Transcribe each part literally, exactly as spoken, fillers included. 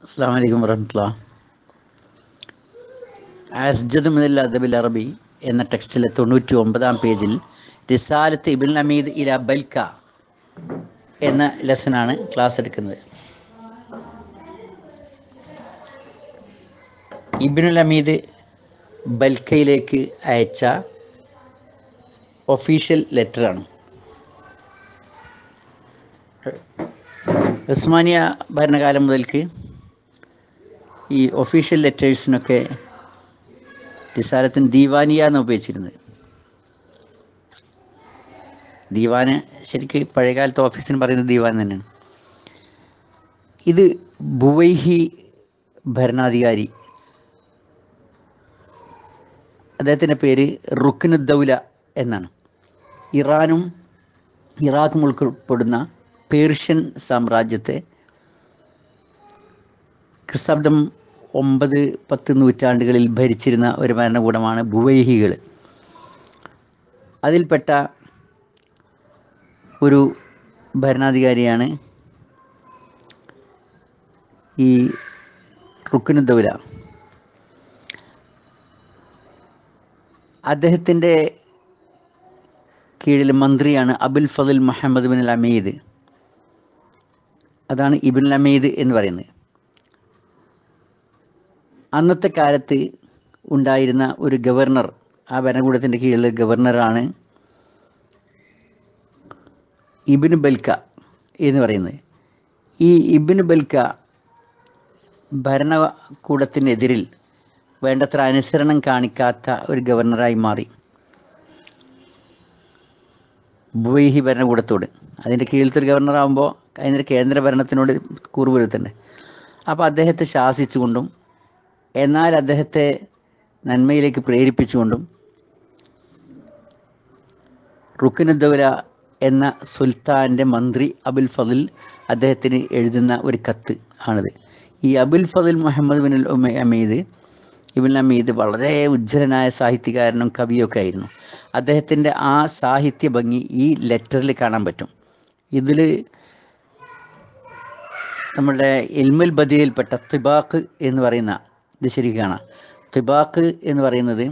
അസ്സലാമു അലൈക്കും വറഹ്മത്തുള്ളാഹി. അസ്ജദ് മിനൽ അദബിൽ അറബി എന്ന ടെക്സ്റ്റിലെ തൊണ്ണൂറ്റി ഒമ്പതാം പേജിൽ റിസാലത്ത് ഇബ്നുൽ ഹമീദ് ഇല ബൽക്ക എന്ന ലെസനാണ് ക്ലാസ് എടുക്കുന്നത്. ഇബ്നുൽ ഹമീദ് ബൽക്കയിലേക്ക് അയച്ച ഒഫീഷ്യൽ ലെറ്ററാണ്. ഉസ്മാനിയ ഭരണകാലം മുതൽക്ക് ഈ ഒഫീഷ്യൽ ലെറ്റേഴ്സിനൊക്കെ റിസാലത്തിന് ദീവാനിയ എന്ന് ഉപയോഗിച്ചിരുന്നത്. ദീവാന് ശരിക്ക് പഴയകാലത്ത് ഓഫീസിന് പറയുന്നത് ദീവാൻ തന്നെയാണ്. ഇത് ബുവൈഹി ഭരണാധികാരി, അദ്ദേഹത്തിൻ്റെ പേര് റുക്നുദ്ദൗല എന്നാണ്. ഇറാനും ഇറാഖും ഉൾപ്പെടുന്ന പേർഷ്യൻ സാമ്രാജ്യത്തെ ക്രിസ്താബ്ദം ഒമ്പത് പത്ത് നൂറ്റാണ്ടുകളിൽ ഭരിച്ചിരുന്ന ഒരു ഭരണകൂടമാണ് ബുവൈഹികൾ. അതിൽപ്പെട്ട ഒരു ഭരണാധികാരിയാണ് ഈ റുക്നുദ്ദൗല. അദ്ദേഹത്തിൻ്റെ കീഴിൽ മന്ത്രിയാണ് Abul Fadl Muhammad bin Amid. അതാണ് ഇബ്നുൽ ഹമീദ് എന്ന് പറയുന്നത്. അന്നത്തെ കാലത്ത് ഉണ്ടായിരുന്ന ഒരു ഗവർണർ, ആ ഭരണകൂടത്തിൻ്റെ കീഴിൽ ഗവർണറാണ് ഇബ്നു ബൽക്ക എന്ന് പറയുന്നത്. ഈ ഇബ്നു ബൽക്ക ഭരണകൂടത്തിനെതിരിൽ വേണ്ടത്ര അനുസരണം കാണിക്കാത്ത ഒരു ഗവർണറായി മാറി ബുവൈഹി ഭരണകൂടത്തോട്. അതിൻ്റെ കീഴിലത്തെ ഒരു ഗവർണറാകുമ്പോൾ അതിൻ്റെ കേന്ദ്ര ഭരണത്തിനോട് കൂറ് പുലർത്തണ്ടേ. അപ്പോൾ അദ്ദേഹത്തെ ശാസിച്ചുകൊണ്ടും എന്നാൽ അദ്ദേഹത്തെ നന്മയിലേക്ക് പ്രേരിപ്പിച്ചുകൊണ്ടും റുക്നുദ്ദൗല എന്ന സുൽത്താൻ്റെ മന്ത്രി അബുൽ ഫضൽ അദ്ദേഹത്തിന് എഴുതുന്ന ഒരു കത്ത് ആണിത്. ഈ Abul Fadl Muhammad bin Amid Ibnul Hamid വളരെ ഉജ്ജ്വലനായ സാഹിത്യകാരനും കവിയൊക്കെ ആയിരുന്നു. അദ്ദേഹത്തിൻ്റെ ആ സാഹിത്യ ഭംഗി ഈ ലെറ്ററിൽ കാണാൻ പറ്റും. ഇതിൽ നമ്മളുടെ ഇൽമുൽ ബദിയിൽപ്പെട്ട തിബാഖ് എന്ന് പറയുന്ന ഇത് ശരിക്കും കാണാം. തിബാഖ് എന്ന് പറയുന്നത്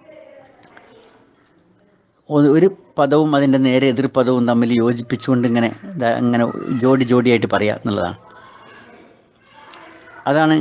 ഒരു പദവും അതിൻ്റെ നേരെ എതിർ പദവും തമ്മിൽ യോജിപ്പിച്ചുകൊണ്ട് ഇങ്ങനെ ഇങ്ങനെ ജോഡി ജോഡിയായിട്ട് പറയുക എന്നുള്ളതാണ്. അതാണ്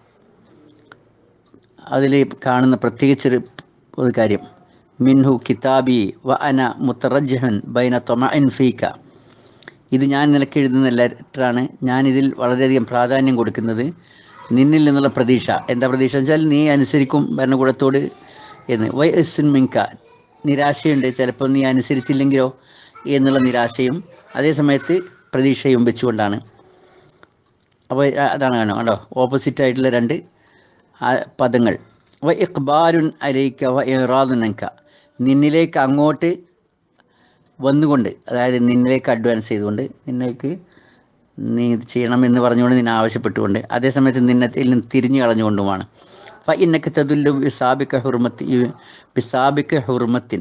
അതിൽ കാണുന്ന പ്രത്യേകിച്ചൊരു ഒരു കാര്യം. മിൻഹു കിതാബി വ അന മുത്തറജ്ജഹൻ ബൈന തൊമഇൻ ഫീക. ഇത് ഞാൻ നിനക്ക് എഴുതുന്ന ലെറ്ററാണ്. ഞാനിതിൽ വളരെയധികം പ്രാധാന്യം കൊടുക്കുന്നത് നിന്നിൽ നിന്നുള്ള പ്രതീക്ഷ. എന്താ പ്രതീക്ഷ വെച്ചാൽ നീ അനുസരിക്കും ഭരണകൂടത്തോട് എന്ന്. വൈ ഇസ്ൻ മിൻക, നിരാശയുണ്ട്, ചിലപ്പോൾ നീ അനുസരിച്ചില്ലെങ്കിലോ എന്നുള്ള നിരാശയും അതേ സമയത്ത് പ്രതീക്ഷയും വെച്ചുകൊണ്ടാണ്. അപ്പോൾ അതാണ് കാണുക കേട്ടോ, ഓപ്പോസിറ്റായിട്ടുള്ള രണ്ട് പദങ്ങൾ. വ ഇഖ്ബാലുൻ അലൈക വ ഇറാദുൻ അൻക, നിന്നിലേക്ക് അങ്ങോട്ട് വന്നുകൊണ്ട്, അതായത് നിന്നിലേക്ക് അഡ്വാൻസ് ചെയ്തുകൊണ്ട്, നിന്നേക്ക് നീ ഇത് ചെയ്യണമെന്ന് പറഞ്ഞുകൊണ്ട് നിന്നെ ആവശ്യപ്പെട്ടുകൊണ്ട്, അതേസമയത്ത് നിന്നത്തിൽ നിന്ന് തിരിഞ്ഞു കളഞ്ഞുകൊണ്ടുമാണ്. ഫ ഇന്നക തദുല്ലു ബിസാബിക ഹുർമത്തി ബിസാബിക ഹുർമത്തിൻ,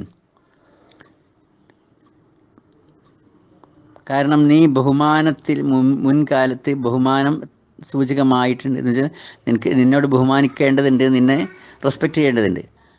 കാരണം നീ ബഹുമാനത്തിൽ മുൻകാലത്ത് ബഹുമാനം സൂചകമായിട്ടുണ്ട് എന്ന് വെച്ചാൽ നിനക്ക് നിന്നോട് ബഹുമാനിക്കേണ്ടതുണ്ട്, നിന്നെ റെസ്പെക്റ്റ് ചെയ്യേണ്ടതുണ്ട്.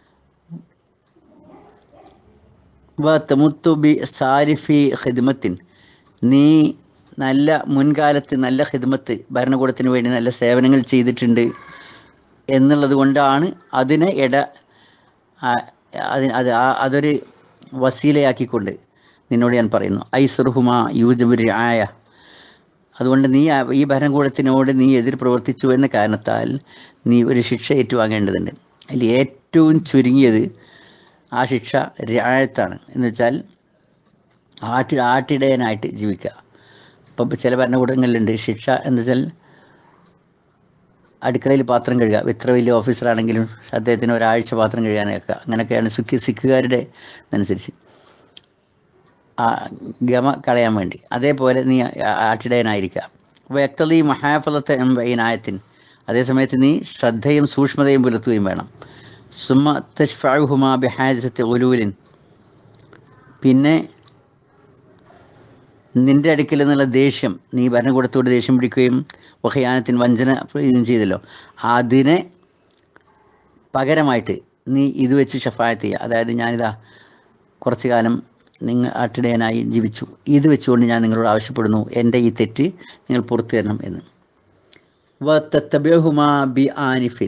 വ തമുത്തു ബി സാരിഫി ഖിദ്മത്തിൻ, നീ നല്ല മുൻകാലത്ത് നല്ല ഖിദ്മത്ത് ഭരണകൂടത്തിന് വേണ്ടി നല്ല സേവനങ്ങൾ ചെയ്തിട്ടുണ്ട് എന്നുള്ളത് കൊണ്ടാണ് അതിനെ ഇട അത് അത് അതൊരു വസീലയാക്കിക്കൊണ്ട് നിന്നോട് ഞാൻ പറയുന്നു. ഐസ്റുഹുമ യൂജബു റിആയ, അതുകൊണ്ട് നീ ഈ ഭരണകൂടത്തിനോട് നീ എതിർ പ്രവർത്തിച്ചു എന്ന കാരണത്താൽ നീ ഒരു ശിക്ഷ ഏറ്റുവാങ്ങേണ്ടതുണ്ട്. അതിൽ ഏറ്റവും ചുരുങ്ങിയത് ആ ശിക്ഷ റിആയത്താണ്. എന്ന് വെച്ചാൽ ആട്ടി ആട്ടിടയനായിട്ട് ജീവിക്കുക. ഇപ്പം ചില ഭരണകൂടങ്ങളിലുണ്ട് ശിക്ഷ എന്ന് വെച്ചാൽ അടുക്കളയിൽ പാത്രം കഴുകുക. എത്ര വലിയ ഓഫീസറാണെങ്കിലും അദ്ദേഹത്തിന് ഒരാഴ്ച പാത്രം കഴുകാനൊക്കെ, അങ്ങനെയൊക്കെയാണ് സിഖ് സിഖുകാരുടെ അനുസരിച്ച് ആ ഗമ കളയാൻ വേണ്ടി. അതേപോലെ നീ ആട്ടിടയനായിരിക്കുക. വ്യക്തത മഹാഫലത്തെ ഇനായത്തിൻ, അതേസമയത്ത് നീ ശ്രദ്ധയും സൂക്ഷ്മതയും പുലർത്തുകയും വേണം. സുമ തശ്ഫഉഹുമാ ബിഹാജത്തി ഉലൂലിൻ, പിന്നെ നിൻ്റെ അടുക്കൽ നിന്നുള്ള ദേഷ്യം, നീ ഭരണകൂടത്തോട് ദേഷ്യം പിടിക്കുകയും വഖിയാനത്തിന് വഞ്ചന ഇതും ചെയ്തല്ലോ, അതിനെ പകരമായിട്ട് നീ ഇത് വെച്ച് ഷഫായത്ത് ചെയ്യുക. അതായത് ഞാനിതാ കുറച്ചു കാലം നിങ്ങൾ ആട്ടിടയനായി ജീവിച്ചു, ഇത് വെച്ചുകൊണ്ട് ഞാൻ നിങ്ങളോട് ആവശ്യപ്പെടുന്നു, എൻ്റെ ഈ തെറ്റ് നിങ്ങൾ പുറത്തു തരണം എന്ന്. വതത്തബിഉഹുമാ ബി ആനിഫിൻ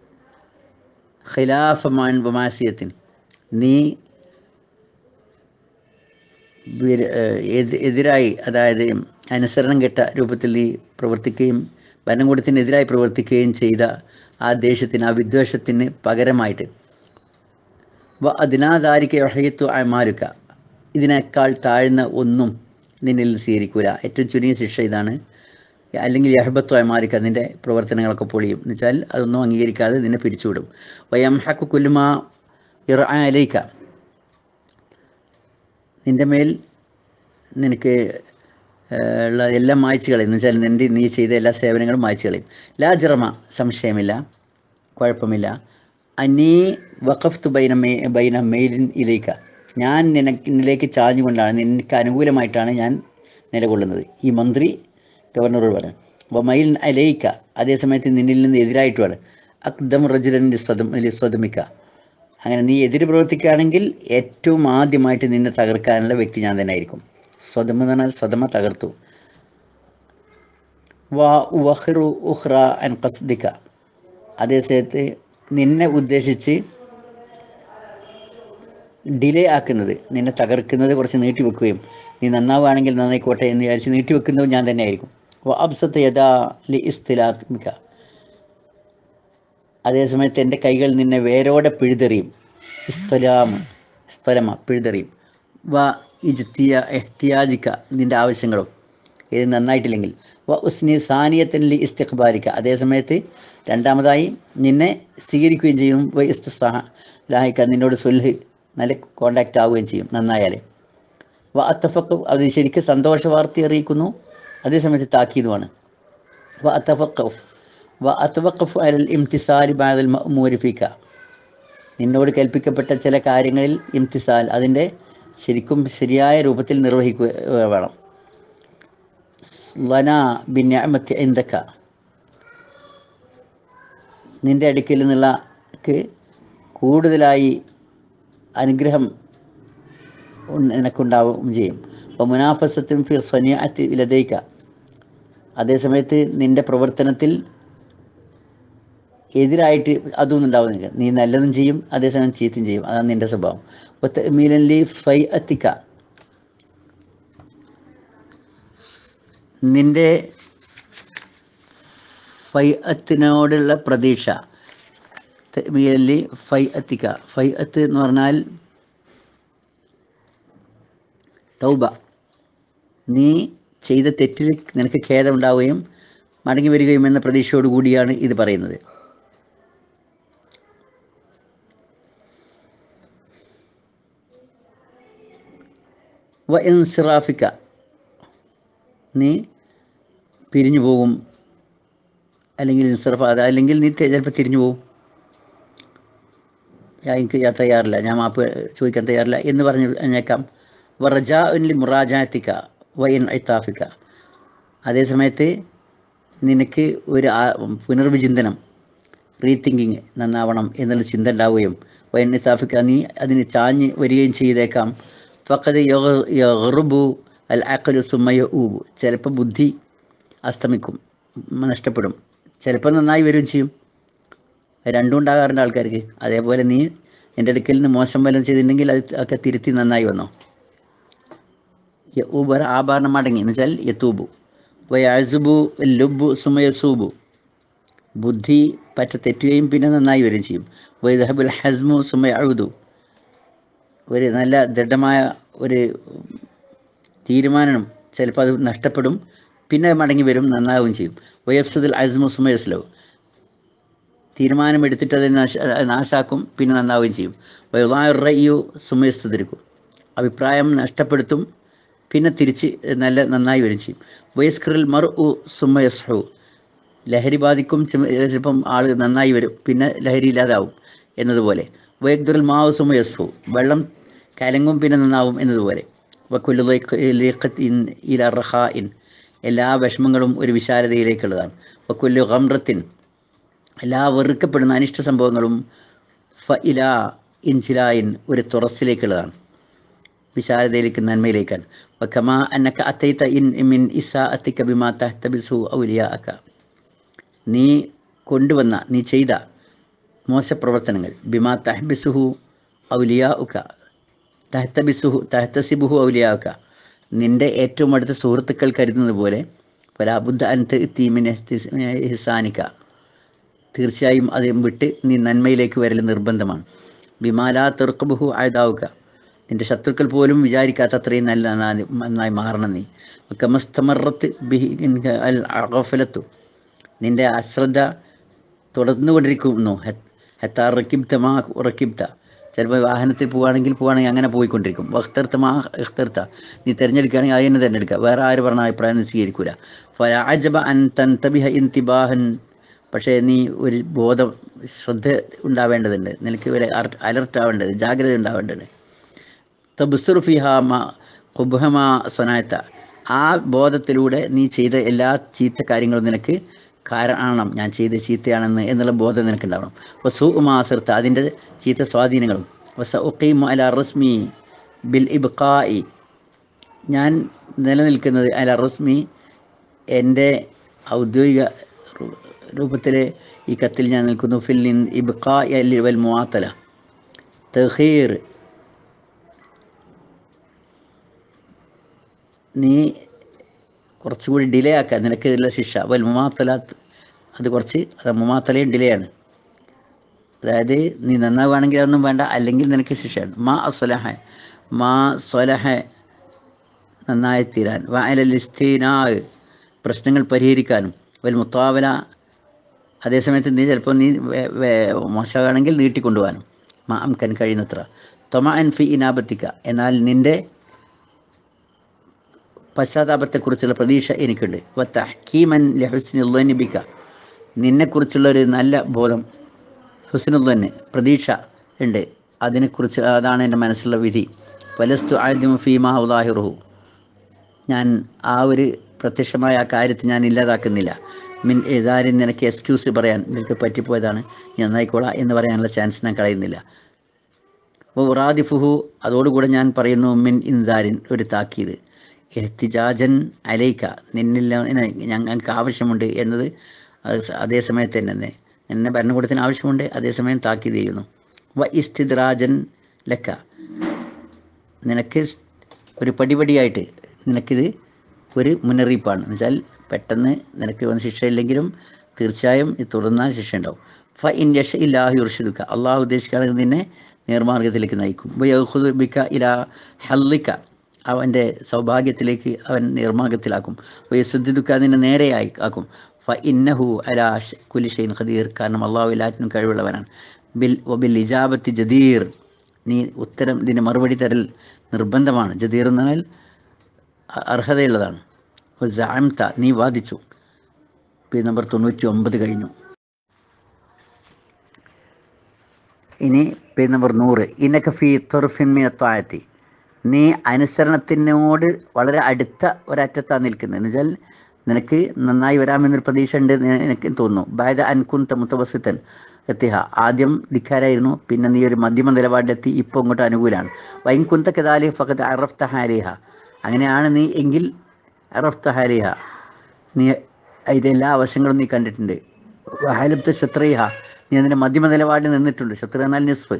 ഖിലാഫ മാൻ വമാസിയത്തിൻ, നീ എതിരായി, അതായത് അനുസരണം കെട്ട രൂപത്തിൽ നീ പ്രവർത്തിക്കുകയും ഭരണകൂടത്തിനെതിരായി പ്രവർത്തിക്കുകയും ചെയ്ത ആ ദേഷ്യത്തിന്, ആ വിദ്വേഷത്തിന് പകരമായിട്ട് വ അതിനാദാരിക്ക വഹയത്തു അമാലുക്ക, ഇതിനേക്കാൾ താഴ്ന്ന ഒന്നും നിന്നിൽ സ്വീകരിക്കൂല. ഏറ്റവും ചുരുങ്ങിയ ശിക്ഷ ഇതാണ്. അല്ലെങ്കിൽ യഹബത്തു അമാലിക്ക, നിൻ്റെ പ്രവർത്തനങ്ങളൊക്കെ പൊളിയും എന്ന് വെച്ചാൽ അതൊന്നും അംഗീകരിക്കാതെ നിന്നെ പിരിച്ചുവിടും. വയംഹക്കു കുല്ലുമാ ഇറ അലൈക്ക, നിൻ്റെ മേൽ നിനക്ക് ഉള്ള എല്ലാം മായ്ച്ചു കളയും എന്ന് വെച്ചാൽ നിൻ്റെ നീ ചെയ്ത എല്ലാ സേവനങ്ങളും മായ്ച്ചു കളയും. ലാ ജറമ, സംശയമില്ല, കുഴപ്പമില്ല. അനീ വഖഫ്തു ബൈന മേ ബൈന മെയിലിൻ ഇലൈക്ക, ഞാൻ നിനക്കിലേക്ക് ചാഞ്ഞുകൊണ്ടാണ്, നിനക്ക് അനുകൂലമായിട്ടാണ് ഞാൻ നിലകൊള്ളുന്നത്. ഈ മന്ത്രി ഗവർണറോട് പറഞ്ഞു. അപ്പോൾ മൈൽ അലയിക്ക, അതേസമയത്ത് നിന്നിൽ നിന്ന് എതിരായിട്ടുമാണ്. അക്ദം റജുലൻ സ്വദമിക്ക, അങ്ങനെ നീ എതിര് പ്രവർത്തിക്കുകയാണെങ്കിൽ ഏറ്റവും ആദ്യമായിട്ട് നിന്നെ തകർക്കാനുള്ള വ്യക്തി ഞാൻ തന്നെ ആയിരിക്കും. സ്വദം എന്ന് പറഞ്ഞാൽ സ്വദമ തകർത്തു. വാ വഹ്റു ഉഹ്റ അൻ ഖസ്ദിക്ക, അതേസമയത്ത് നിന്നെ ഉദ്ദേശിച്ച് ഡിലേ ആക്കുന്നത്, നിന്നെ തകർക്കുന്നത് കുറച്ച് നീട്ടിവെക്കുകയും നീ നന്നാവുകയാണെങ്കിൽ നന്നായിക്കോട്ടെ എന്ന് വിചാരിച്ച് നീട്ടിവെക്കുന്നതും ഞാൻ തന്നെ ആയിരിക്കും. അപ്പോൾ അബ്സത്ത് യഥാ ലി ഇസ്തിലാമിക്ക, അതേസമയത്ത് എൻ്റെ കൈകൾ നിന്നെ വേരോടെ പിഴുതെറിയും. ഇസ്തലാമ സ്ഥലമ പിഴുതെറിയും. വ ഇജ്തിയ എഹ്തിയാജിക്ക, നിൻ്റെ ആവശ്യങ്ങളും ഇത് നന്നായിട്ടില്ലെങ്കിൽ. വ ഉസ്നി സാനിയത്തൻ ലി ഇസ്തിഖ്ബാലിക്ക, അതേസമയത്ത് രണ്ടാമതായി നിന്നെ സ്വീകരിക്കുകയും ചെയ്യും. വ ഇസ്തുസഹ ലാഹിക്ക, നിന്നോട് സുൽഹ് നല്ല കോണ്ടാക്റ്റ് ആവുകയും ചെയ്യും നന്നായാൽ. വ അത്തഫഖ്, അത് ശരിക്കും സന്തോഷ വാർത്ത അറിയിക്കുന്നു, അതേസമയത്ത് താക്കീതുമാണ്. വ അത്തഫഖഫ് വ അത്തവഖഫ് അലൽ ഇംതിസാലി ബഅദൽ മഅ്മൂരി ഫീക, നിന്നോട് കൽപ്പിക്കപ്പെട്ട ചില കാര്യങ്ങളിൽ ഇംതിസാൽ, അതിൻ്റെ ശരിക്കും ശരിയായ രൂപത്തിൽ നിർവഹിക്കുക വേണം. ലനാ ബിനിഅമത്തി ഇൻദക, നിൻ്റെ അടുക്കൽ നിന്നുള്ള കൂടുതലായി അനുഗ്രഹം നിനക്കുണ്ടാവുകയും ചെയ്യും. അപ്പോൾ മുനാഫസത്തും ഫി സ്വനിയത്തി ലദൈക, അതേസമയത്ത് നിൻ്റെ പ്രവർത്തനത്തിൽ എതിരായിട്ട് അതൊന്നും ഉണ്ടാവുന്നില്ല, നീ നല്ലതും ചെയ്യും അതേസമയം ചീത്തയും ചെയ്യും, അതാണ് നിൻ്റെ സ്വഭാവം. മീലൻലി ഫൈ അത്തിക്ക, നിൻ്റെ ഫൈ അത്തിനോടുള്ള പ്രതീക്ഷ. മീലൻലി ഫൈ അത്തിക്ക, ഫൈ അത്ത് എന്ന് പറഞ്ഞാൽ തൗബ, നീ ചെയ്ത തെറ്റിൽ നിനക്ക് ഖേദമുണ്ടാവുകയും മടങ്ങി വരികയും എന്ന പ്രതീക്ഷയോടുകൂടിയാണ് ഇത് പറയുന്നത്. വ ഇൻസിറാഫിക്ക, നീ പിരിഞ്ഞു പോകും, അല്ലെങ്കിൽ ഇൻസിറാഫ്, അല്ലെങ്കിൽ നീ ചിലപ്പോൾ തിരിഞ്ഞു പോകും. എനിക്ക് ഞാൻ തയ്യാറില്ല, ഞാൻ മാപ്പ് ചോദിക്കാൻ തയ്യാറില്ല എന്ന് പറഞ്ഞു കഴിഞ്ഞേക്കാം. വ റജാഉൻ മുറാജാത്തിക്ക വ ഇൻ ഇത്താഫിക്ക, അതേസമയത്ത് നിനക്ക് ഒരു പുനർവിചിന്തനം, റീതിങ്കിങ് നന്നാവണം എന്നുള്ള ചിന്ത ഉണ്ടാവുകയും വ ഇൻ ഇത്താഫിക്ക, നീ അതിന് ചാഞ്ഞ് വരികയും ചെയ്തേക്കാം. ഫഖദ് യഗ്റുബു അൽ അഖ്ലു സുമ്മ യഊബു, ചിലപ്പോൾ ബുദ്ധി അസ്തമിക്കും, നഷ്ടപ്പെടും, ചിലപ്പോൾ നന്നായി വരികയും ചെയ്യും. രണ്ടും ഉണ്ടാകാറുണ്ട് ആൾക്കാർക്ക്. അതേപോലെ നീ എൻ്റെ അടുക്കൽ നിന്ന് മോശം വല്ലതും ചെയ്തിട്ടുണ്ടെങ്കിൽ അത് ഒക്കെ തിരുത്തി നന്നായി വന്നോ. യഊബ് ആഭരണം മടങ്ങി എന്ന് വെച്ചാൽ യതൂബു. വയഅസുബു ലുബ്ബു സുമ്മ യസൂബു, ബുദ്ധി പറ്റ തെറ്റുകയും പിന്നെ നന്നായി വരികയും ചെയ്യും. വയദ്ഹബുൽ ഹസ്മു സുമ്മ യഊദു, ഒരു നല്ല ദൃഢമായ ഒരു തീരുമാനം ചിലപ്പോൾ അത് നഷ്ടപ്പെടും, പിന്നെ മടങ്ങി വരും, നന്നാവുകയും ചെയ്യും. വയഫ്സുദുൽ അസ്മു സുമ്മ യസ്ലു, തീരുമാനമെടുത്തിട്ട് അത് നാശ നാശാക്കും പിന്നെ നന്നാവുകയും ചെയ്യും. വയുറയ്യു സുമ്മ യസ്തദ്രിക്കും, അഭിപ്രായം നഷ്ടപ്പെടുത്തും പിന്നെ തിരിച്ച് നല്ല നന്നായി വരും ചെയ്യും. വയസ്കറിൽ മർ ഉ സുമ്മ യസ്ഹു, ലഹരി ബാധിക്കും, ചിലപ്പം ആൾ നന്നായി വരും പിന്നെ ലഹരി ഇല്ലാതാവും എന്നതുപോലെ. വയക്ദുൽ മാവ് സുമ്മ യസ്ഫു, വെള്ളം കലങ്ങും പിന്നെ നന്നാവും എന്നതുപോലെ. വക്കുല്ലു ലീഖത്തിൻ ഇല റഹായിൻ, എല്ലാ വിഷമങ്ങളും ഒരു വിശാലതയിലേക്കുള്ളതാണ്. വക്കുല്ലു ഗംറത്തിൻ, എല്ലാ വെറുക്കപ്പെടുന്ന അനിഷ്ട സംഭവങ്ങളും ഫ ഇല ഇൻസിലായിൻ, ഒരു തുറസിലേക്കുള്ളതാണ്, വിശാലതയിലേക്ക്, നന്മയിലേക്കാണ്. വകമാ അന്നക അത്തൈത ഇൻ മിൻ ഇസാഅതിക ബിമാ തഹ്തബിസു ഔലിയാഅക, നീ കൊണ്ടുവന്ന, നീ ചെയ്ത മോശപ്രവർത്തനങ്ങൾ, ബിമാ തഹ്ബിസുഹു ഔലിയാഉക തഹ്തബിസുഹു തഹ്തസിബുഹു ഔലിയാഉക, നിൻ്റെ ഏറ്റവും അടുത്ത സുഹൃത്തുക്കൾ കരുതുന്നത് പോലെ, ഫലാബുദ്ദ അൻ തഅതി മിൻ ഇഹ്സാനിക, തീർച്ചയായും അത് വിട്ട് നീ നന്മയിലേക്ക് വരൽ നിർബന്ധമാണ്. ബിമാ ലാ തർഖബുഹു അഅദാഉക, നിൻ്റെ ശത്രുക്കൾ പോലും വിചാരിക്കാത്ത അത്രയും നല്ല നന്നായി മാറണം നീ. കമസ്തമറത്ത് ബിഹി അൽ ഗഫലത്തു, നിൻ്റെ അശ്രദ്ധ തുടർന്നുകൊണ്ടിരിക്കുന്നു. ഹത്താ റക്കിബ്ത മാ റക്കിബ്ത, ചിലപ്പോൾ വാഹനത്തിൽ പോവുകയാണെങ്കിൽ പോവുകയാണെങ്കിൽ അങ്ങനെ പോയിക്കൊണ്ടിരിക്കും. വഖ്തർത്ത മാ ഇഖ്തർത്ത, നീ തിരഞ്ഞെടുക്കുകയാണെങ്കിൽ അത് തന്നെ തിരഞ്ഞെടുക്കുക, വേറെ ആര് പറഞ്ഞ അഭിപ്രായം സ്വീകരിക്കൂല. ഫഅജബ അൻ തൻതബിഹ ഇന്തിബാഹൻ, പക്ഷേ നീ ഒരു ബോധം, ശ്രദ്ധ ഉണ്ടാവേണ്ടതുണ്ട്, നിനക്ക് ഒരു അലർട്ട് ആവേണ്ടത്, ജാഗ്രത ഉണ്ടാവേണ്ടത്. തബ്സുറു ഫിഹാ മാ ഖുബ്ഹമാ സനഅത, ആ ബോധത്തിലൂടെ നീ ചെയ്ത എല്ലാ ചീത്ത കാര്യങ്ങളും നിനക്ക് കാരണം ഞാൻ ചെയ്ത ചീത്തയാണെന്ന് എന്നുള്ള ബോധം നിനക്കുണ്ടാവണം. വസൂ ഉമാസിർത്ത, അതിൻ്റെ ചീത്ത സ്വാധീനങ്ങളും. വസ ഉഖീമു അല റസ്മി ബിൽ ഇബ്ഖാഇ, ഞാൻ നിലനിൽക്കുന്നത് അല റസ്മി, എൻ്റെ ഔദ്യോഗിക രൂപത്തിൽ ഈ കത്തിൽ ഞാൻ നിൽക്കുന്നു. ഫിൽ ഇബ്ഖാഇ വൽ മുആത്തല, തഖീർ, നീ കുറച്ചുകൂടി ഡിലേ ആക്കുക, നിനക്ക് ഇതിലുള്ള ശിക്ഷ. വൽ മുമാത്തലാത്ത്, അത് കുറച്ച്, അത് മുമാത്തലയും ഡിലേ ആണ്, അതായത് നീ നന്നാവുകയാണെങ്കിൽ അതൊന്നും വേണ്ട, അല്ലെങ്കിൽ നിനക്ക് ശിക്ഷയാണ്. മാ അസ്വലഹ, മാ സ്വലഹ, നന്നായി തീരാൻ. വഅലൽ ഇസ്തിനാ, പ്രശ്നങ്ങൾ പരിഹരിക്കാനും. വൽ മുത്താവല, അതേസമയത്ത് നീ ചിലപ്പോൾ നീ മോശമാണെങ്കിൽ നീട്ടിക്കൊണ്ടുപോകാനും. മാ അംകൻ, കഴിയുന്നത്ര. തൊമഅൻ ഫി ഇനാബത്തിക്ക, എന്നാൽ നിൻ്റെ പശ്ചാത്താപത്തെക്കുറിച്ചുള്ള പ്രതീക്ഷ എനിക്കുണ്ട്. വ തഹ്കീമൻ ലിഹുസ്നിൽ ളന്നി ബിക, നിന്നെക്കുറിച്ചുള്ള ഒരു നല്ല ബോധം, ഹുസ്നുൽ ളന്ന്, പ്രതീക്ഷ ഉണ്ട്, അതിനെക്കുറിച്ച്, അതാണ് എൻ്റെ മനസ്സിലുള്ള വിധി. വലസ്തു അഅദിമു ഫീമാ ഉദാഹിറുഹു, ഞാൻ ആ ഒരു പ്രത്യക്ഷമായ ആ കാര്യത്തെ ഞാൻ ഇല്ലാതാക്കുന്നില്ല. മിൻ എഴുതാരിൻ, നിനക്ക് എക്സ്ക്യൂസ് പറയാൻ, നിനക്ക് പറ്റിപ്പോയതാണ്, നന്നായിക്കോളാം എന്ന് പറയാനുള്ള ചാൻസ് ഞാൻ കളയുന്നില്ല. റാദിഫുഹു, അതോടുകൂടെ ഞാൻ പറയുന്നു, മിൻ ഇൻദാരിൻ, ഒരു താക്കീത്. എഹ്തിജാജൻ അലൈക്ക, നിന്നിൽ ഞങ്ങൾക്ക് ആവശ്യമുണ്ട് എന്നത് അതേ സമയത്ത് തന്നെ എന്നെ ഭരണകൂടത്തിന് ആവശ്യമുണ്ട്, അതേസമയം താക്കീത് ചെയ്യുന്നു. വ ഇസ്തിദ്രാജൻ ലക്ക, നിനക്ക് ഒരു പടിപടിയായിട്ട് നിനക്കിത് ഒരു മുന്നറിയിപ്പാണ്. എന്ന് വെച്ചാൽ പെട്ടെന്ന് നിനക്ക് വന്ന ശിക്ഷയില്ലെങ്കിലും തീർച്ചയായും ഇത് തുടർന്നാൽ ശിക്ഷ ഉണ്ടാവും. ഫ ഇൻ യഷ ഇല്ലാഹു യുർഷിദുക, അള്ളാഹു ഉദ്ദേശിക്കുകയാണെങ്കിൽ നിന്നെ നേർമാർഗത്തിലേക്ക് നയിക്കും. വയഖുദു ബിക ഇലാ ഹല്ലിക, അവൻ്റെ സൗഭാഗ്യത്തിലേക്ക് അവൻ നിർമാർഗത്തിലാക്കും. വയസുദ്ദുക്ക, നിന്നെ നേരെയായി ആക്കും. ഫ ഇന്നഹു അലാ കുല്ലി ഷൈഇൻ ഖദീർ, കാരണം അള്ളാഹു എല്ലാറ്റിനും കഴിവുള്ളവനാണ്. ബിൽ വബിൽ ഇജാബത്തി ജദീർ, നീ ഉത്തരം, ഇതിന് മറുപടി തരൽ നിർബന്ധമാണ്. ജദീർ എന്നാൽ അർഹതയുള്ളതാണ്. വസഅംത, നീ വാദിച്ചു. പേജ് നമ്പർ തൊണ്ണൂറ്റി ഒമ്പത് കഴിഞ്ഞു. ഇനി പേജ് നമ്പർ നൂറ്. ഇന്നക ഫീ തുർഫിൻ മിന ത്വാഅത്തി, നീ അനുസരണത്തിനോട് വളരെ അടുത്ത ഒരറ്റത്താണ് നിൽക്കുന്നത്. എന്ന് വെച്ചാൽ നിനക്ക് നന്നായി വരാമെന്നൊരു പ്രതീക്ഷ ഉണ്ട് എനിക്ക് തോന്നുന്നു. ബഅദ അൻ കുന്ത മുതവസ്സിതൻ എത്തിഹ, ആദ്യം ധിക്കാരായിരുന്നു, പിന്നെ നീ ഒരു മധ്യമ നിലപാടിലെത്തി, ഇപ്പോൾ ഇങ്ങോട്ട് അനുകൂലമാണ്. വൈൻ കുന്ത കദാലിക ഫഖദ് അറഫ്ത ഹാലിഹ, അങ്ങനെയാണ് നീ എങ്കിൽ അറഫ്ത ഹാലിഹ, നീ ഇതെല്ലാ വശങ്ങളും നീ കണ്ടിട്ടുണ്ട്. വഹലബ്ത ശത്രിഹ, നീ അതിൻ്റെ മധ്യമ നിലപാടിൽ നിന്നിട്ടുണ്ട്. ശത്രു എന്നാൽ നിസ്ഫ്.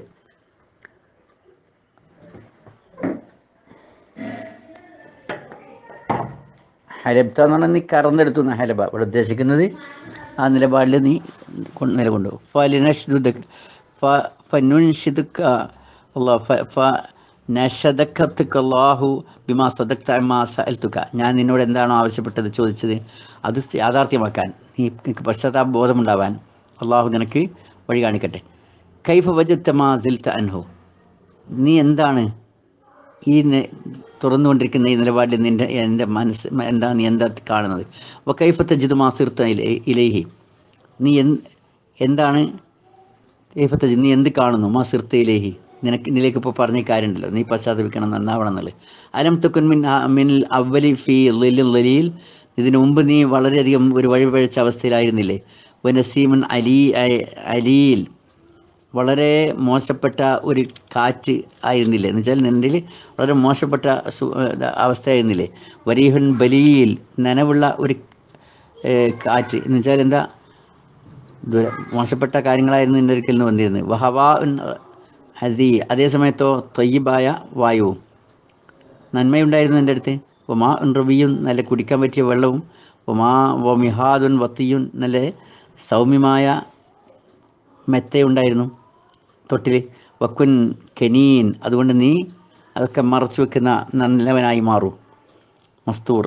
ഹലബ്ത എന്ന് പറഞ്ഞാൽ നീ കറന്നെടുത്തു എന്ന ഹലബ ഇവിടെ ഉദ്ദേശിക്കുന്നത്, ആ നിലപാടിൽ നീ നിലകൊണ്ടു. ഫലിനഷ്ദുദക ഫനുൻഷിദുക അല്ലാഹു നഷദകതക അല്ലാഹു ബിമാ സദഖത അമ്മാ സഅൽതുക, ഞാൻ നിന്നോട് എന്താണോ ആവശ്യപ്പെട്ടത്, ചോദിച്ചത്, അത് യാഥാർത്ഥ്യമാക്കാൻ, നീ നിനക്ക് പശ്ചാത്താപ ബോധമുണ്ടാവാൻ അള്ളാഹു നിനക്ക് വഴി കാണിക്കട്ടെ. കൈഫ വജദ്ത മാ സിൽത അൻഹു, നീ എന്താണ് ഈ തുറന്നുകൊണ്ടിരിക്കുന്ന ഈ നിലപാടിൽ നിൻ്റെ എൻ്റെ മനസ്സ് എന്താ, നീ എന്താ കാണുന്നത്? അപ്പോൾ കൈഫ തജിദു മാ സിർത ഇലൈഹി, നീ എന്താണ് കൈഫ തജിദ്, നീ എന്ത് കാണുന്നു? മാ സിർത ഇലൈഹി, നിനക്ക് ഇതിലേക്ക് ഇപ്പോൾ പറഞ്ഞ കാര്യമുണ്ടല്ലോ, നീ പശ്ചാത്തപിക്കണം, നന്നാവണം എന്നുള്ളത്. അലം തുക്കുൻ മിൻ മിനിൽ അവലി ഫി ളിലിൽ ളിലീൽ, ഇതിനു മുമ്പ് നീ വളരെയധികം ഒരു വഴിപഴച്ച അവസ്ഥയിലായിരുന്നില്ലേ. വനസീമൻ അലി അലിയിൽ, വളരെ മോശപ്പെട്ട ഒരു കാറ്റ് ആയിരുന്നില്ലേ, എന്ന് വെച്ചാൽ നിന്നിൽ വളരെ മോശപ്പെട്ട അവസ്ഥയായിരുന്നില്ലേ. വരീഹുൻ ബലിയിൽ, നനവുള്ള ഒരു കാറ്റ്, എന്ന് വെച്ചാൽ എന്താ, മോശപ്പെട്ട കാര്യങ്ങളായിരുന്നു നിൻ്റെ ഒരിക്കൽ നിന്ന് വന്നിരുന്നത്. വഹവാ ഹദി, അതേ സമയത്തോ ത്വയ്യിബായ വായുവും, നന്മയുണ്ടായിരുന്നു എൻ്റെ അടുത്ത്. ഒമാ റബിയും, നല്ല കുടിക്കാൻ പറ്റിയ വെള്ളവും. ഒമാ വമിഹാദുൻ വത്തിയുൻ, നല്ല സൗമ്യമായ മെത്തയുണ്ടായിരുന്നു തൊട്ടിൽ. വക്കുൻ കെനീൻ, അതുകൊണ്ട് നീ അതൊക്കെ മറച്ചു വെക്കുന്ന നല്ലവനായി മാറൂ. മസ്തൂർ.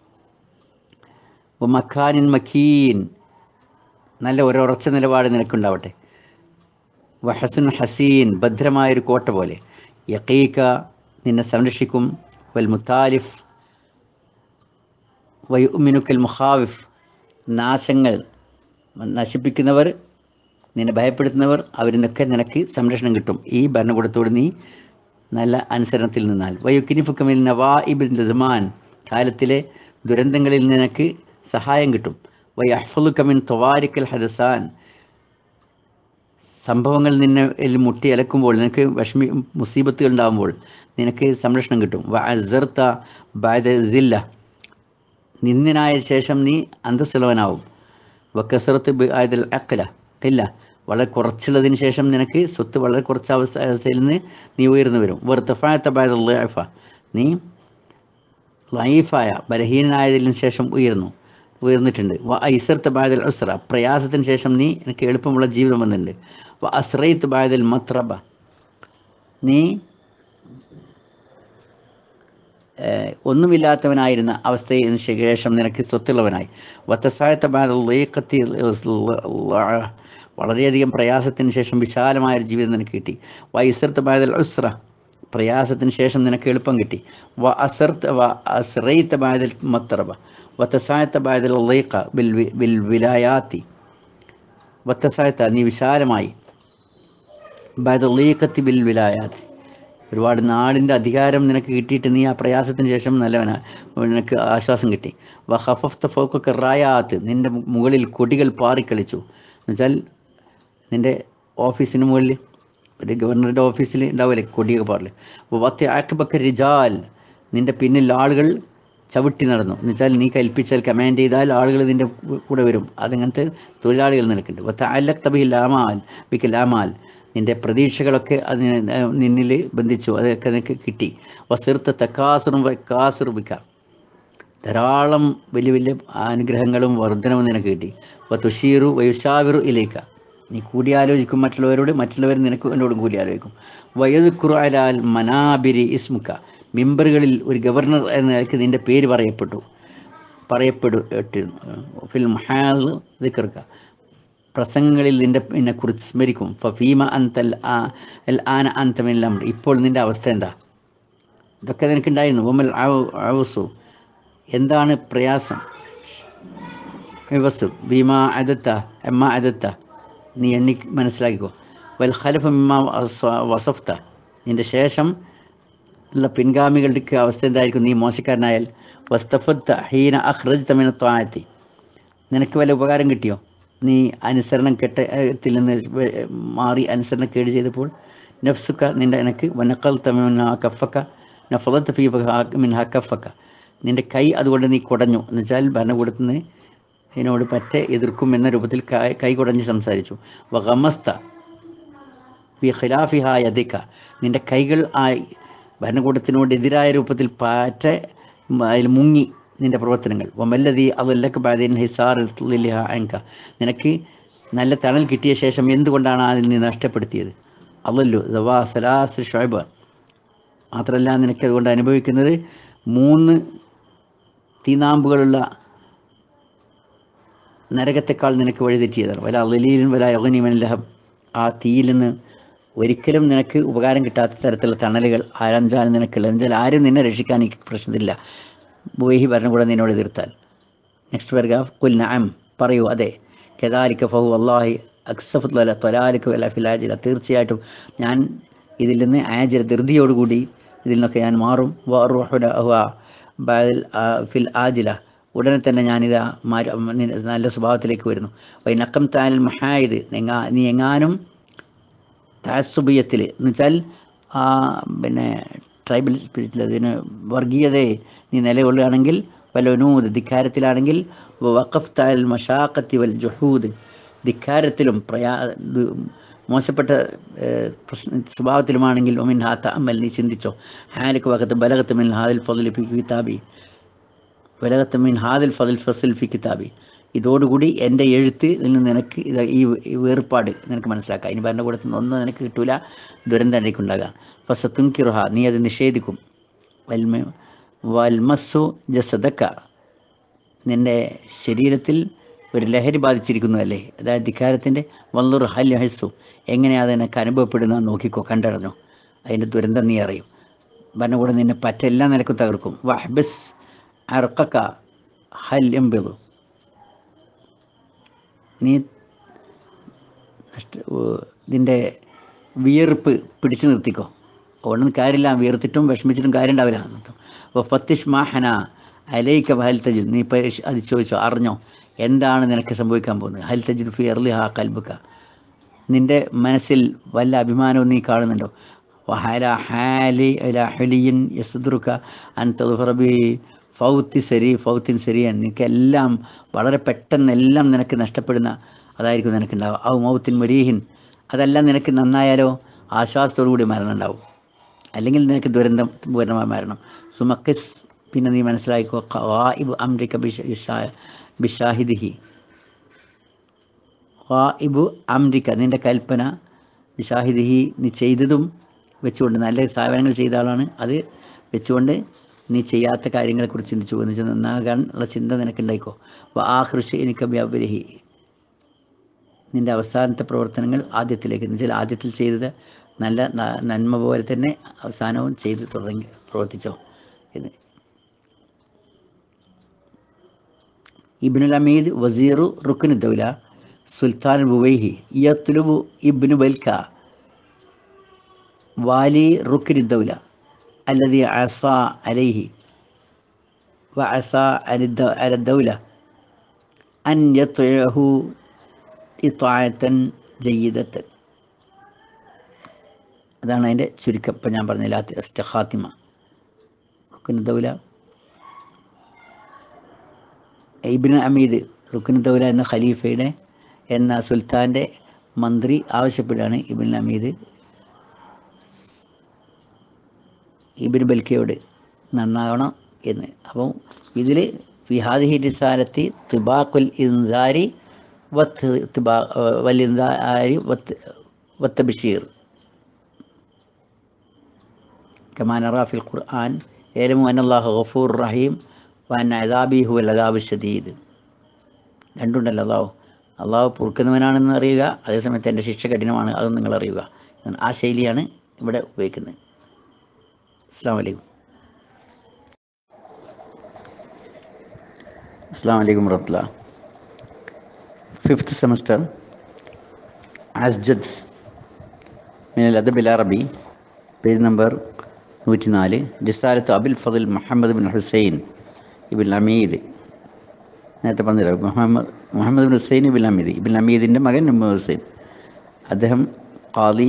മഖാനിൻ മഖീൻ, നല്ല ഒരുറച്ച നിലപാട് നിനക്കുണ്ടാവട്ടെ. വഹസുൻ ഹസീൻ, ഭദ്രമായൊരു കോട്ട പോലെ. യഖീക, നിന്നെ സംരക്ഷിക്കും. വൽ മുത്താലിഫ് വയുമിനുക്കൽ മുഖാവിഫ്, നാശങ്ങൾ നശിപ്പിക്കുന്നവർ, നിന്നെ ഭയപ്പെടുത്തുന്നവർ, അവരിൽ നിന്നൊക്കെ നിനക്ക് സംരക്ഷണം കിട്ടും ഈ ഭരണകൂടത്തോട് നീ നല്ല അനുസരണത്തിൽ നിന്നാൽ. വയുക്കിനിഫുക്കമിൽ നവാഇബിൻ സമാൻ, കാലത്തിലെ ദുരന്തങ്ങളിൽ നിനക്ക് സഹായം കിട്ടും. വയഹ്ഫളുക്കമിൻ ത്വാരിക്കൽ ഹദസാൻ, സംഭവങ്ങൾ നിന്നെ മുട്ടി അലക്കുമ്പോൾ, നിനക്ക് വിഷമി മുസീബത്തുകൾ ഉണ്ടാകുമ്പോൾ നിനക്ക് സംരക്ഷണം കിട്ടും. വ അസർത്ത ബഅദ ദില്ല, നിന്ദനായ ശേഷം നീ അന്തസ്സുള്ളവനാവും. വക്കസറത്ത് ബഅദൽ അഖ്ല ഇല്ല, വളരെ കുറച്ചുള്ളതിന് ശേഷം നിനക്ക് സ്വത്ത് വളരെ കുറച്ച അവസ്ഥ അവസ്ഥയിൽ നിന്ന് നീ ഉയർന്നു വരും. വർത്തഫഅത ബഅദൽ ളൈഫ, നീ ലൈഫായ ബലഹീനനായതിന് ശേഷം ഉയർന്നു ഉയർന്നിട്ടുണ്ട്. വ ഐസർത്ത ബഅദൽ ഉസ്ര, പ്രയാസത്തിന് ശേഷം നീ എനിക്ക് എളുപ്പമുള്ള ജീവിതം വന്നിട്ടുണ്ട്. വ അസ്റൈത്ത് ബഅദൽ മത്രബ, നീ ഒന്നുമില്ലാത്തവനായിരുന്ന അവസ്ഥയിൽ ശേഷം നിനക്ക് സ്വത്തുള്ളവനായി. വത്തസായത്ത ബഅദൽ ലീഖത്തി, വളരെയധികം പ്രയാസത്തിന് ശേഷം വിശാലമായൊരു ജീവിതം നിനക്ക് കിട്ടി. വ ഐസർത്ത ബഅദൽ ഉസ്ര, പ്രയാസത്തിന് ശേഷം നിനക്ക് എളുപ്പം കിട്ടി. വ അസർത്ത് വ അസ്റൈത്ത ബഅദൽ മത്രബ വത്തസായത്ത ബഅദൽ ലീഖ ബിൽ ബിൽ വിലായാത്തി, വത്തസായത്ത, നീ വിശാലമായി. ബഅദൽ ലീഖത്തി ബിൽ വിലായാത്തി, ഒരുപാട് നാടിൻ്റെ അധികാരം നിനക്ക് കിട്ടിയിട്ട് നീ ആ പ്രയാസത്തിന് ശേഷം നല്ലവനാ, നിനക്ക് ആശ്വാസം കിട്ടി. വ ഖഫഫ്ത ഫൗഖക റായാത്ത്, നിൻ്റെ മുകളിൽ കൊടികൾ പാറിക്കളിച്ചു. എന്നുവെച്ചാൽ നിൻ്റെ ഓഫീസിന് മുകളിൽ, ഒരു ഗവർണറുടെ ഓഫീസിൽ ഉണ്ടാവില്ലേ കൊടിയൊക്കെ പാറില്ല. വത്തി ആക്കബക്ക റിജാൽ, നിൻ്റെ പിന്നിൽ ആളുകൾ ചവിട്ടി നടന്നു. എന്നുവെച്ചാൽ നീ കൽപ്പിച്ചാൽ, കമാൻഡ് ചെയ്താൽ ആളുകൾ നിൻ്റെ കൂടെ വരും. അതങ്ങനത്തെ തൊഴിലാളികൾ നിനക്കുണ്ട്. വത്ത അല്ലക് തബിഹിൽ ആമാൽ ബിക്കൽ ആമാൽ, നിൻ്റെ പ്രതീക്ഷകളൊക്കെ അതിന് നിന്നിൽ ബന്ധിച്ചു, അതൊക്കെ നിനക്ക് കിട്ടി. വസിർത്ത തക്കാസുറും വക്കാസുറുബിക്ക, ധാരാളം വലിയ വലിയ അനുഗ്രഹങ്ങളും വർധനവും നിനക്ക് കിട്ടി. വ തുഷീറു വയുഷാവിറു ഇലേക്ക, നീ കൂടിയാലോചിക്കും മറ്റുള്ളവരോട്, മറ്റുള്ളവർ നിനക്ക് എന്നോടും കൂടിയാലോചിക്കും. വയദുക്കുറു അലാൽ മനാബിരി ഇസ്മുക്ക, മിമ്പറുകളിൽ ഒരു ഗവർണർ എന്ന നിലയ്ക്ക് നിൻ്റെ പേര് പറയപ്പെട്ടു പറയപ്പെടു ഫിൽ മഹാൽ ദിക്റുക, പ്രസംഗങ്ങളിൽ നിൻ്റെ എന്നെക്കുറിച്ച് സ്മരിക്കും. ഫീമ അന്തൽ അൽ ആന അന്തമിൽ അംർ, ഇപ്പോൾ നിൻ്റെ അവസ്ഥ എന്താ? ഇതൊക്കെ നിനക്കുണ്ടായിരുന്നു. ഒമൽ ഔസു, എന്താണ് പ്രയാസം? വസ് ഭീമ അദത്ത എമ്മ അദത്ത, നീ എണ്ണി മനസ്സിലാക്കിക്കോ. വൽ ഖലഫ മിമ്മ വസഫ്ത, നിൻ്റെ ശേഷം ഉള്ള പിൻഗാമികളുടെ അവസ്ഥ എന്തായിരിക്കും നീ മോശക്കാരനായാൽ? വസ്തഫത്ത ഹീന അഖ്റജ്ത മിന ത്വാഅത്തി, നിനക്ക് വല്ല ഉപകാരം കിട്ടിയോ നീ അനുസരണം കെട്ടത്തിൽ നിന്ന് മാറി അനുസരണം കേട് ചെയ്തപ്പോൾ? നഫ്സുക്ക, നിൻ്റെ എനിക്ക് വനഖൽത മിൻഹാ കഫക നഫളത ഫീ മിൻഹാ കഫക, നിൻ്റെ കൈ അതുകൊണ്ട് നീ കുടഞ്ഞു. എന്ന് വെച്ചാൽ ഭരണകൂടത്തിൽ നിന്ന് ഇതിനോട് പറ്റെ എതിർക്കും എന്ന രൂപത്തിൽ കൈ കുടഞ്ഞ് സംസാരിച്ചു. വഗമസ്ത ഫീ ഖിലാഫിഹാ യദിക, നിൻ്റെ കൈകൾ ആ ഭരണകൂടത്തിനോട് എതിരായ രൂപത്തിൽ പാറ്റ അതിൽ മുങ്ങി നിൻ്റെ പ്രവർത്തനങ്ങൾ. വമല്ലദീ അദല്ലക ബഅദ ഹിസാർ ലിൽഹാ അൻക, നിനക്ക് നല്ല തണൽ കിട്ടിയ ശേഷം എന്തുകൊണ്ടാണ് അതിൽ നീ നഷ്ടപ്പെടുത്തിയത്? അദല്ലു ദവാ സലാസ് ശുഅബ, മാത്രമല്ല നിനക്ക് അതുകൊണ്ട് അനുഭവിക്കുന്നത് മൂന്ന് തീനാമ്പുകളുള്ള നരകത്തെക്കാൾ നിനക്ക് വഴിതെറ്റിയതാണ്. വല അദലീലിൻ വല യഗ്നി മിൻ ലഹബ്, ആ തീയിൽ നിന്ന് ഒരിക്കലും നിനക്ക് ഉപകാരം കിട്ടാത്ത തരത്തിലുള്ള തണലുകൾ ആരഞ്ചാൽ നിനക്കുള്ള, എന്നുവെച്ചാൽ ആരും നിന്നെ രക്ഷിക്കാൻ ഈ പ്രശ്നത്തില്ല ബോഹി ഭരണകൂടം നിന്നോട് എതിർത്താൽ. Next paragraph. ഖുൽ നഅം, പറയൂ അതെ. കദാലിക ഫഹു വല്ലാഹി അക്സഫതു വല ത്വലാലിക വല ഫിലാജില, തീർച്ചയായിട്ടും ഞാൻ ഇതിൽ നിന്ന് ആജൽ ധൃതിയോടുകൂടി ഇതിൽ നിന്നൊക്കെ ഞാൻ മാറും. ഫിൽ ആജില ഉടനെ തന്നെ ഞാനിതാ മാറി നല്ല സ്വഭാവത്തിലേക്ക് വരുന്നു. വൈ നക്കം താൽ മഹായത് എങ്ങാ നീ എങ്ങാനും താസുബിയത്തിൽ എന്ന് വെച്ചാൽ ആ പിന്നെ ട്രൈബൽ സ്പിരിറ്റിൽ അതിന് വർഗീയതയെ നീ നിലകൊള്ളുകയാണെങ്കിൽ, വലനൂദ് ധിക്കാരത്തിലാണെങ്കിൽ, വഖഫ് താൽ മഷാഖത്തി വൽ ജുഹൂദ് ധിക്കാരത്തിലും പ്രയാ മോശപ്പെട്ട സ്വഭാവത്തിലുമാണെങ്കിൽ, ഒമിൻ ഹാത്ത അമ്മൽ നീ ചിന്തിച്ചോ, ഹാലിക്ക് വഖത്ത് ബലഗത്ത് മിൻ ഹാദിൽ ഫദ്ൽ ഫി കിതാബി ബലഗത്ത് മിൻ ഹാദിൽ ഫദ്ൽ ഫസ്ൽ ഫി കിതാബി ഇതോടുകൂടി എൻ്റെ എഴുത്ത് നിന്ന് നിനക്ക് ഇത് ഈ വേർപാട് നിനക്ക് മനസ്സിലാക്കാം. ഇനി ഭരണകൂടത്തിൽ നിന്ന് ഒന്നും നിനക്ക് കിട്ടൂല, ദുരന്തം എനിക്കുണ്ടാകാം. ഫസത്തുൻകിറുഹ നീ അത് നിഷേധിക്കും. വൽമ വൽമസ്സു ജസദക്ക നിൻ്റെ ശരീരത്തിൽ ഒരു ലഹരി ബാധിച്ചിരിക്കുന്നതല്ലേ, അതായത് ധിക്കാരത്തിൻ്റെ. വല്ലുർ ഹൽ ഹസ്സു എങ്ങനെയാണ് നിനക്ക് അനുഭവപ്പെടുന്ന നോക്കിക്കോ, കണ്ടറിഞ്ഞോ, അതിൻ്റെ ദുരന്തം നീ അറിയും. ഭരണകൂടം നിന്നെ പറ്റെല്ലാം നിനക്കും തകർക്കും. വഹ്ബസ് അർക്കക്ക ഹൽ എംബിളു നീ നിൻ്റെ വിയർപ്പ് പിടിച്ചു നിർത്തിക്കോ. ഒന്നും കാര്യമില്ല, വിയർത്തിട്ടും വിഷമിച്ചിട്ടും കാര്യം ഉണ്ടാവില്ല. അപ്പോൾ ഫത്തിഷ് മാഹന അലൈക്ക ഹൽ തജിദ് നീ അത് ചോദിച്ചോ, അറിഞ്ഞോ എന്താണ് നിനക്ക് സംഭവിക്കാൻ പോകുന്നത്. ഹൽ തജിദ് ഫി അർലിഹ ഖൽബുക നിൻ്റെ മനസ്സിൽ വല്ല അഭിമാനവും നീ കാണുന്നുണ്ടോ. വഹല ഹാലി അല ഹലിയിൻ യസ്ദുറുക അൻ തദ്ഫറ ബി ഫൗത്തി സരി ഫൗത്തിൻ സരിയൻ നിനക്കെല്ലാം വളരെ പെട്ടെന്ന് എല്ലാം നിനക്ക് നഷ്ടപ്പെടുന്ന അതായിരിക്കും നിനക്കുണ്ടാവുക. ഔ മൗത്തിൻ മരീഹിൻ അതെല്ലാം നിനക്ക് നന്നായാലോ ആശ്വാസത്തോടു കൂടി മരണം ഉണ്ടാവും, അല്ലെങ്കിൽ നിനക്ക് ദുരന്തം പൂർണ്ണമായ മരണം. സുമക്കിസ് പിന്നെ നീ മനസ്സിലാക്കിക്കോ, ഖായിബ് അംരിക ബിഷാഹിദിഹി ഖായിബു അംരിക നിൻ്റെ കൽപ്പന ബിഷാഹിദിഹി നീ ചെയ്തതും വെച്ചുകൊണ്ട്, നല്ല സ്ഥാപനങ്ങൾ ചെയ്ത ആളാണ്, അത് വെച്ചുകൊണ്ട് നീ ചെയ്യാത്ത കാര്യങ്ങളെക്കുറിച്ച് ചിന്തിച്ചു എന്ന് വെച്ചാൽ നന്നാകാനുള്ള ചിന്ത നിനക്കുണ്ടായിക്കോ. ആഹൃഷി എനിക്ക് വ്യാപരിഹി നിൻ്റെ അവസാനത്തെ പ്രവർത്തനങ്ങൾ ആദ്യത്തിലേക്ക് എന്ന് വെച്ചാൽ ആദ്യത്തിൽ ചെയ്തത് നല്ല നന്മ പോലെ തന്നെ അവസാനവും ചെയ്ത് തുടങ്ങി പ്രവർത്തിച്ചോ എന്ന്. ഇബ്നുൽ അമീദ് വസീറു റുക്നു ദൗല സുൽത്താൻ ബുവൈഹി യത്ലുബു ഇബ്നു ബൽക വാലി റുക്നു ദൗല الذي عصى عليه وعصى على الدولة أن يطيعه إطاعة جيدة. അതാണ് അതിൻ്റെ ചുരുക്കം. ഇപ്പം ഞാൻ പറഞ്ഞില്ല ഖാത്തിമ റുക്നു ദൗല ഇബ്നു അമീദ് റുക്നു ദൗല എന്ന ഖലീഫയുടെ എന്ന സുൽത്താൻ്റെ മന്ത്രി ആവശ്യപ്പെടുകയാണ് ഇബ്നു അമീദ് ഇബ്നു ബൽക്കയോട് നന്നാകണം എന്ന്. അപ്പം ഇതിൽ ഫിഹാദിഹി റിസാലത്തി തിബാഖുൽ ഇൻസാരി വത്ത് തിബാ വൽ ഇൻസാരി വത്ത് വത്ത് ബഷീർ കമാ നറാ ഫിൽ ഖുർആൻ യഅലമു അന്നല്ലാഹു ഗഫൂർ റഹീം വഅന്ന അദാബി ഹുവൽ അദാബു ശദീദ്. രണ്ടുണ്ടല്ലോ, അള്ളാഹു അള്ളാഹു പൊറുക്കുന്നവനാണെന്ന് അറിയുക, അതേസമയത്ത് എൻ്റെ ശിക്ഷ കഠിനമാണ് അതും നിങ്ങൾ അറിയുക. ആ ശൈലിയാണ് ഇവിടെ ഉപയോഗിക്കുന്നത്. അസ്സലാമു അലൈക്കും. അസ്സലാമു അലൈക്കും വറഹ്മത്തുള്ളാഹി. ഫിഫ്ത്ത് സെമസ്റ്റർ അസ്ജദ് മിനൽ അദബിൽ അറബി, പേജ് നമ്പർ നൂറ്റി നാല്. റിസാലത്ത് Abul Fadl Muhammad bin Hussain Ibnul Amid. നേരത്തെ പറഞ്ഞില്ല, Muhammad Muhammad bin Hussain Ibnul Amid, Ibnul അമീദിൻ്റെ മകൻ മുഹമ്മദ് ഹുസൈൻ. അദ്ദേഹം ഖാദി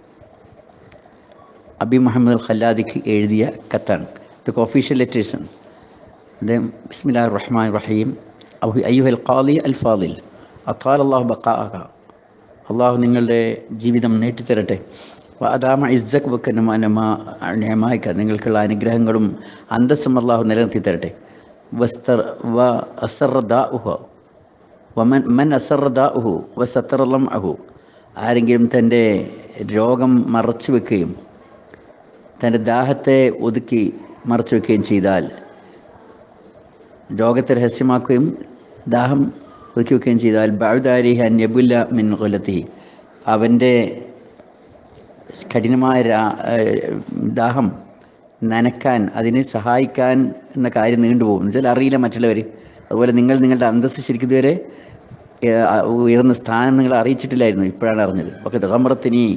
അബി മുഹമ്മദ് അൽ ഖല്ലാദിക്ക് എഴുതിയ കത്താണ്. ഇതൊക്കെ ഒഫീഷ്യൽ ലെറ്റേഴ്സാണ്. അദ്ദേഹം ബിസ്മില്ലാഹിർ റഹ്മാനിർ റഹീം അയ്യുഹൽ ഖാദി അൽ ഫാദിൽ അത്വാൽ അല്ലാഹു ബഖാഅക അള്ളാഹു നിങ്ങളുടെ ജീവിതം നീട്ടിത്തരട്ടെ. അദാമ ഇസ്സക് വക്കനമായിക്ക നിങ്ങൾക്കുള്ള അനുഗ്രഹങ്ങളും അന്തസ്സും അള്ളാഹു നിലനിർത്തി തരട്ടെ. വസ്തർ വ അസറദാഉഹു വമൻ മൻ അസറദാഉഹു വസത്തറലം അഹു ആരെങ്കിലും തൻ്റെ രോഗം മറച്ചു വെക്കുകയും തൻ്റെ ദാഹത്തെ ഒതുക്കി മറച്ചു വെക്കുകയും ചെയ്താൽ, രോഗത്തെ രഹസ്യമാക്കുകയും ദാഹം ഒതുക്കി വെക്കുകയും ചെയ്താൽ, ബഅദാരിഹി അൻ യബുല്ല മിൻ ഖുലത്തിഹി അവൻ്റെ കഠിനമായ ദാഹം നനക്കാൻ അതിനെ സഹായിക്കാൻ എന്ന കാര്യം നീണ്ടുപോകും. എന്ന് വെച്ചാൽ അറിയില്ല മറ്റുള്ളവർ. അതുപോലെ നിങ്ങൾ നിങ്ങളുടെ അന്തസ്സ് ശരിക്കും ഇതുവരെ ഉയർന്ന സ്ഥാനം നിങ്ങൾ അറിയിച്ചിട്ടില്ലായിരുന്നു, ഇപ്പോഴാണ് അറിഞ്ഞത്. ഒക്കെ ദഹമറത്തിനി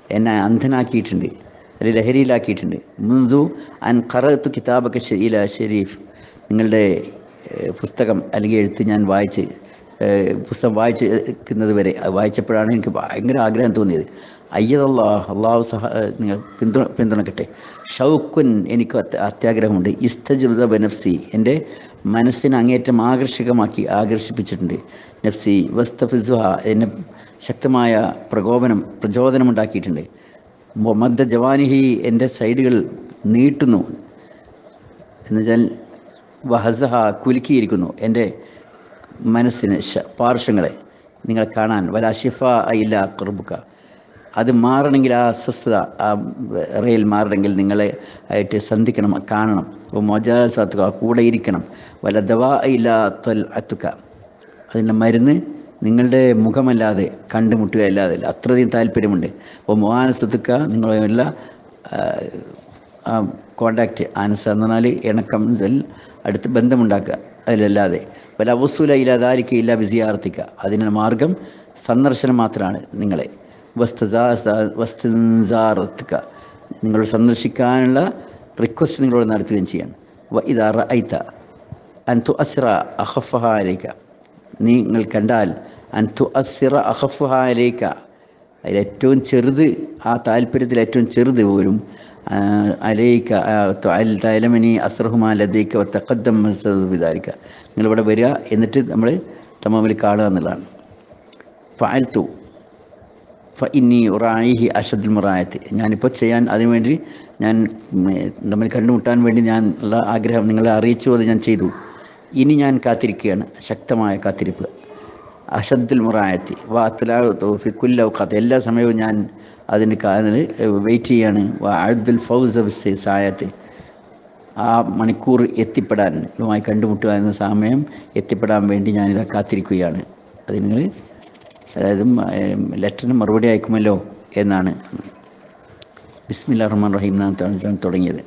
എന്നെ അന്ധനാക്കിയിട്ടുണ്ട്, അല്ലെങ്കിൽ ലഹരിയിലാക്കിയിട്ടുണ്ട്. മുൻദു അൻ ഖറഅതു കിതാബക ഇല ഷരീഫ്, നിങ്ങളുടെ പുസ്തകം അല്ലെങ്കിൽ എഴുത്ത് ഞാൻ വായിച്ച് പുസ്തകം വായിക്കുന്നത് വരെ, വായിച്ചപ്പോഴാണ് എനിക്ക് ഭയങ്കര ആഗ്രഹം തോന്നിയത്. അയ്യദല്ലാഹ്, അള്ളാഹു സഹ നിങ്ങൾ പിന്തുണ പിന്തുണക്കട്ടെ. ഷൗക്കുൻ, എനിക്ക് അത്യാഗ്രഹമുണ്ട്. ഇസ്തജ്റദ ബനഫ്സി, എൻ്റെ മനസ്സിനെ അങ്ങേറ്റം ആകർഷകമാക്കി ആകർഷിപ്പിച്ചിട്ടുണ്ട്. നഫ്സി വസ്തഫിസുഹ, എന്നെ ശക്തമായ പ്രകോപനം പ്രചോദനമുണ്ടാക്കിയിട്ടുണ്ട്. മദ്ദ ജവാനിഹി, എൻ്റെ സൈഡുകൾ നീട്ടുന്നു, എന്നുവെച്ചാൽ വഹസഹ, കുലുക്കിയിരിക്കുന്നു എൻ്റെ മനസ്സിന് പാർശ്വങ്ങളെ നിങ്ങളെ കാണാൻ. വല ഷിഫ ഇല്ല ഖുർബുക, അത് മാറണമെങ്കിൽ, ആ അസ്വസ്ഥത, ആ റെയിൽ മാറണമെങ്കിൽ നിങ്ങളെ ആയിട്ട് സന്ധിക്കണം, കാണണം. അപ്പോൾ മൊജാസാത്തുക, കൂടെ ഇരിക്കണം. വല ദവാ ഇല്ല ത്വൽ അത്തുക, അതിൻ്റെ മരുന്ന് നിങ്ങളുടെ മുഖമല്ലാതെ കണ്ടുമുട്ടുകയല്ലാതെ, അത്രയധികം താല്പര്യമുണ്ട്. അപ്പോൾ മോഹാനസത്തുക്ക, നിങ്ങളുമായുള്ള കോണ്ടാക്റ്റ്, ആനസ എന്ന് പറഞ്ഞാൽ ഇണക്കം, അടുത്ത് ബന്ധമുണ്ടാക്കുക, അതിലല്ലാതെ. വല അവസുല ഇല്ല ദാരിക്ക ഇല്ല വിസിയാർത്തിക്ക, അതിനുള്ള മാർഗം സന്ദർശനം മാത്രമാണ് നിങ്ങളെ. വസ്തുക, നിങ്ങൾ സന്ദർശിക്കാനുള്ള റിക്വസ്റ്റ് നിങ്ങളോട് നടത്തുകയും ചെയ്യണം. വ ഇദാ റഅയ്ത അൻ തുഅസ്സിറ അഖഫഹ അലൈക, നിങ്ങൾ കണ്ടാൽ അൻ തുഅസ്സിറ അഖഫഹ അലൈക, അതിലേറ്റവും ചെറുത്, ആ താല്പര്യത്തിൽ ഏറ്റവും ചെറുത് പോലും, അലൈക തഅലമനി അസ്റഹുമാ ലദൈക വതഖദ്ദം ബിദാലിക, നിങ്ങളിവിടെ വരിക, എന്നിട്ട് നമ്മൾ തമ്മിൽ കാണുക എന്നുള്ളതാണ്. ഫഅൽതു ഫഇന്നി ഉറായിഹി അഷദ്ദുൽ മുറായത്ത്, ഞാനിപ്പോൾ ചെയ്യാൻ അതിനുവേണ്ടി, ഞാൻ തമ്മിൽ കണ്ടുമുട്ടാൻ വേണ്ടി ഞാൻ ഉള്ള ആഗ്രഹം നിങ്ങളെ അറിയിച്ചു, അത് ഞാൻ ചെയ്തു. ഇനി ഞാൻ കാത്തിരിക്കുകയാണ്, ശക്തമായ കാത്തിരിപ്പ്. അഷദ്ദുൽ മുറായത്തി വ അത്ലാഉ ഫി കുല്ലി ഔഖാത്ത്, എല്ലാ സമയവും ഞാൻ അതിന് വെയിറ്റ് ചെയ്യാണ്. വ അഅദ്ദുൽ ഫൗസ ബിസ്സായത്ത്, ആ മണിക്കൂർ എത്തിപ്പെടാൻ, മായി കണ്ടുമുട്ടുക എന്ന സമയം എത്തിപ്പെടാൻ വേണ്ടി ഞാനിതാ കാത്തിരിക്കുകയാണ്. അത് നിങ്ങൾ, അതായത് ലെറ്ററിന് മറുപടി അയക്കുമല്ലോ എന്നാണ്. ബിസ്മില്ലാഹിർ റഹ്മാനിർ റഹീം എന്നാണ് തുടങ്ങിയത്.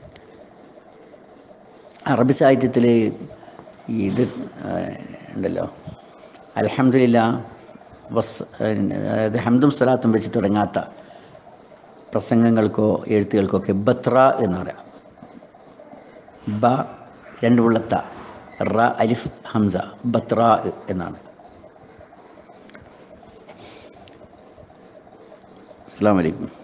അറബി സാഹിത്യത്തിൽ ഇത് ഉണ്ടല്ലോ, അൽഹംദുലില്ലാഹ് വസ്, അതായത് ഹംദും സ്വലാത്തും വെച്ച് തുടങ്ങാത്ത പ്രസംഗങ്ങൾക്കോ എഴുത്തുകൾക്കോ ഒക്കെ ബത്ര എന്ന് പറയാം. ബ രണ്ട് ഉള്ളത്ത, റ അലിഫ് ഹംസ, ബത്ര എന്നാണ്. അസ്സലാമു അലൈക്കും.